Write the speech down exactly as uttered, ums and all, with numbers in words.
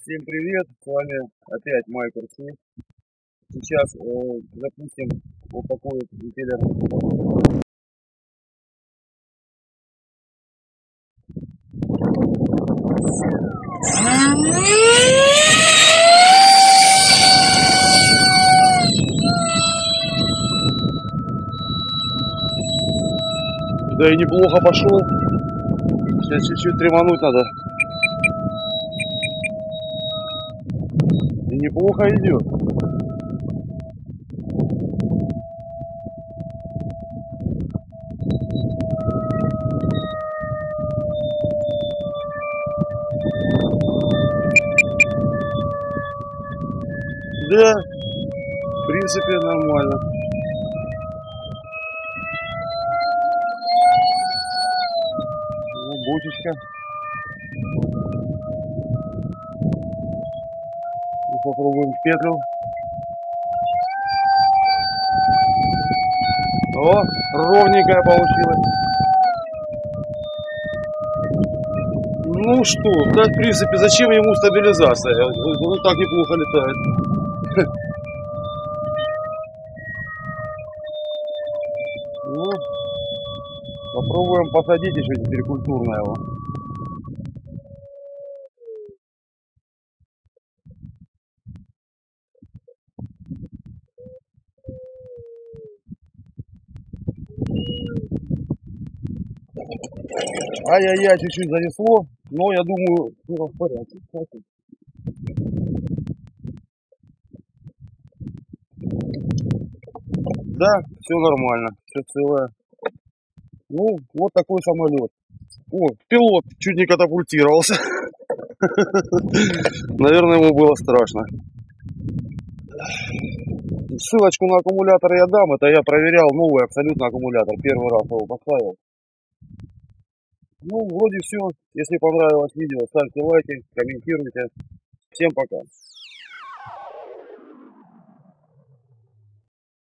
Всем привет, с вами опять Майк эр си. Сейчас э, запустим вот такой вот импеллер. Да и неплохо пошел. Сейчас чуть-чуть тремануть надо. И неплохо идет. Да, в принципе нормально. Ну, бочечка. И попробуем петлю. О, ровненькая получилась. Ну что, да, в принципе, зачем ему стабилизация? Он так неплохо летает. Ну, попробуем посадить еще теперь культурно его. Ай-яй-яй, чуть-чуть занесло, но я думаю, все в порядке. Да, все нормально, все целое. Ну, вот такой самолет. О, пилот чуть не катапультировался. Наверное, ему было страшно. Ссылочку на аккумулятор я дам. Это я проверял новый абсолютно аккумулятор. Первый раз его поставил. Ну, вроде все. Если понравилось видео, ставьте лайки, комментируйте. Всем пока.